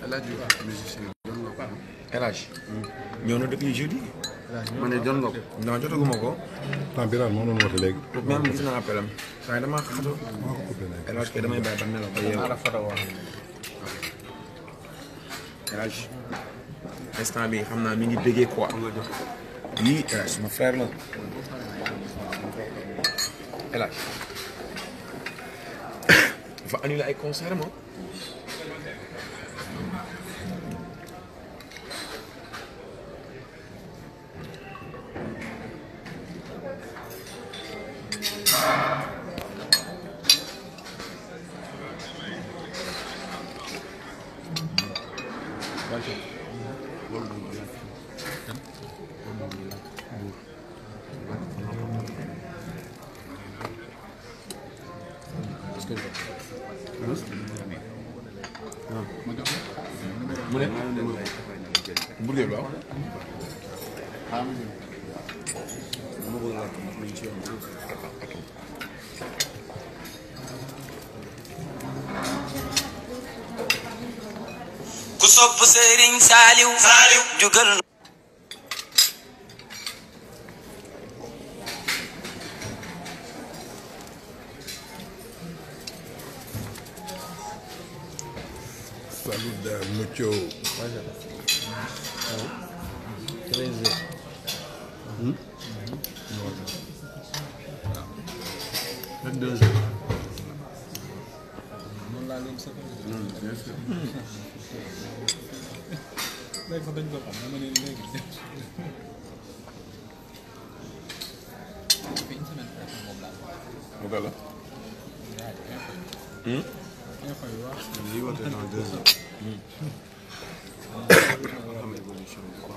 El Hadj musicien jot nga ko. El Hadj. ñëw na depuis jeudi. ma ne jot nga ko. non jotaguma ko. temps bi daal moo doon woote léegi. même gis naa appelam. waaye damaa xatu. maa ko coupé léegi. El Hadj kay damay bàyyi ba nelaw ba yeewu. El Hadj instant bi xam naa mi ngi bëggee quoi. yii El Hadj sama frère la. El Hadj dafa annulé ay concert moom. mu ne burgee lu ku sopp Serigne Saliou jugal Saluda mucho. lii woote dans 2 heures. xam évolution bi quoi.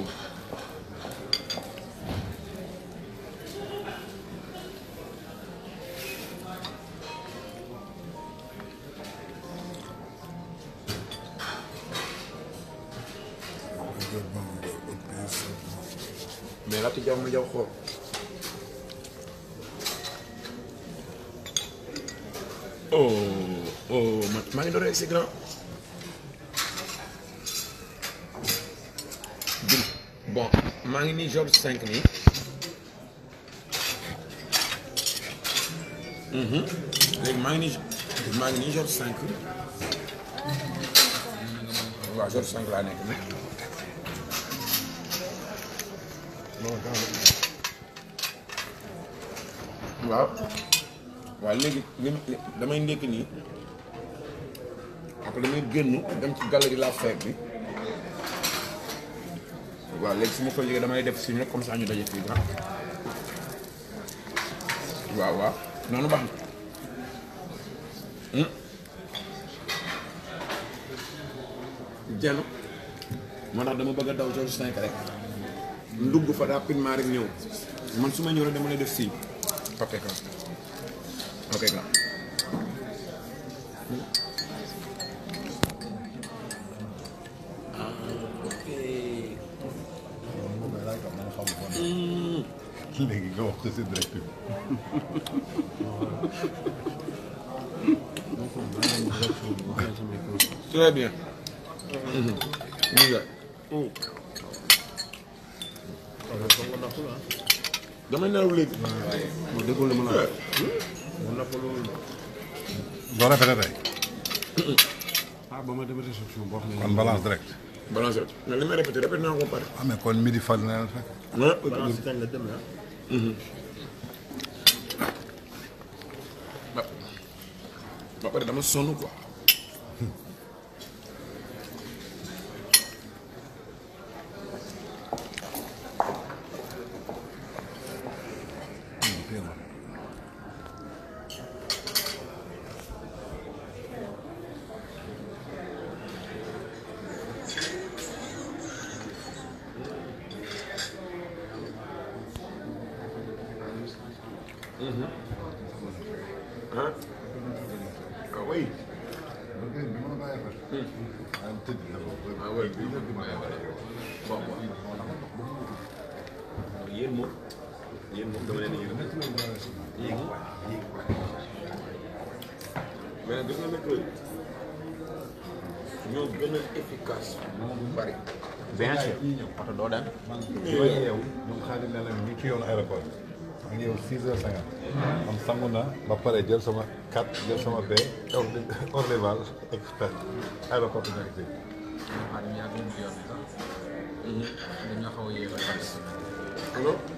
mais laata jaw ma jaw xool. maa ngi doon si grand. bon maa ngi nii George 5 nii. léegi maa ngi nii George 5. waaw George 5 laa nekk nii. waaw. waaw léegi damay ndékk nii. après damay génn dem ci galerie La Fève bi. waaw léegi su ma ko jógee damay def si rek comme ça ñu daje fii ah. waaw waaw noonu baax na. jenn moo tax dama bëgg a daw George 5 rek. ndugg fa rapidement rek ñëw. man su ma ñëw rek dama lay def si. ok grand. ok grand. léegi nga wax ko si direct bi. très bien. damay nelaw léegi. moo déggoo li ma la wax. doo répété tey. ah ba ma dem réception boo xam ne. kon balance direct. balance mais li may répété naa ko pare. ah mais kon midi fal na leen fekk. balance kañ la dem na. ba pare dama sonn quoi. Ah oui. Ah oui. Bon. Yéen moom dama leen yéen mais nag gis nga mercredi ñoo gën a efficace bu bari. bien sûr oto doo dem. man bi ma yeewu ñoom xaalis ne leen ñu ci yoonu aéroport maa ngi yeewu 6h50 man sangu na ba pare jël sama carte jël sama bee Orleval express aéroport bi nekk fii. xaadim yàgg nañ ci yoon bi sax dañoo xaw a yéex a alors